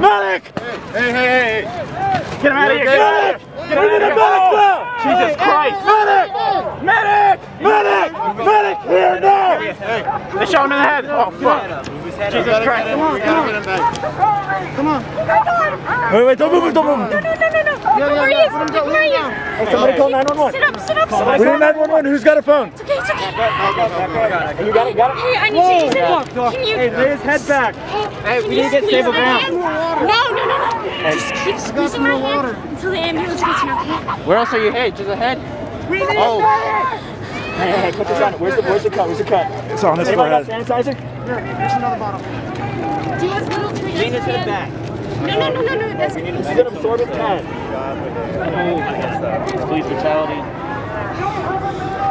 Medic! Hey! Get him out of here! Medic! Get him out of here! Jesus Christ! Medic! Here now! They shot him in the head! Oh, fuck! Jesus Christ! Come on! Wait, don't move! No. Where are you? Hey, somebody call 911. Sit up. We need 911. Who's got a phone? It's okay. You got it? Hey, I need you to Can you... Hey, lay his head back. Hey, we need to get stable ground. No. Just keep squeezing my hand until the ambulance gets here, okay? Where else are you headed? Just ahead? Hey, put this on. Where's the cut? It's on his forehead. Anybody got sanitizer? Here, here's another bottle. Do you have little trees? Lean into the back. No. That's He's gonna absorb his head. Police brutality.